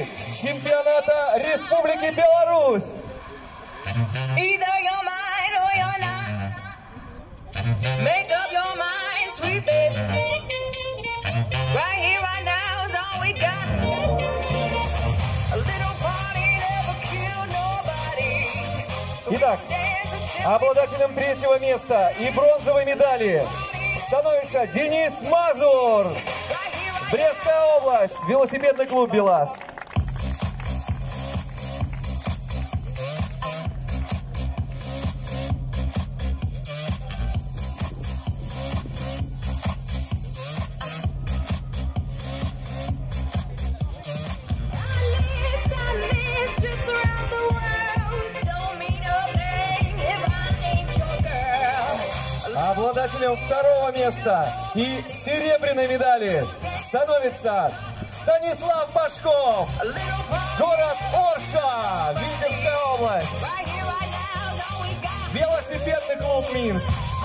чемпионата Республики Беларусь. Итак, обладателем третьего места и бронзовой медали становится Денис Мазур. Брестская область, велосипедный клуб «БелАЗ». Обладателем второго места и серебряной медали становится Станислав Пашков, город Орша, Витебская область, велосипедный клуб «Минск».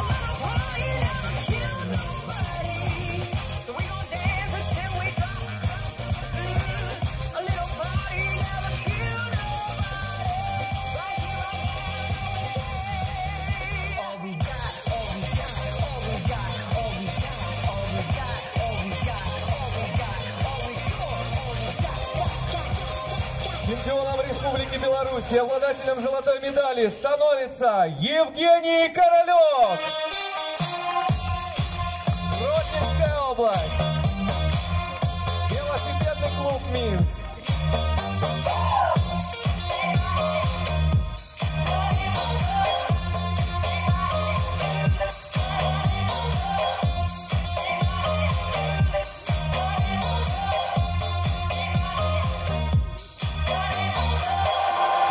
Чемпионом Республики Беларусь и обладателем золотой медали становится Yauheni Karaliok, Гродненская область, велосипедный клуб «Минск».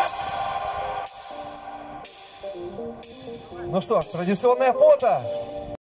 Ну что ж, традиционное фото.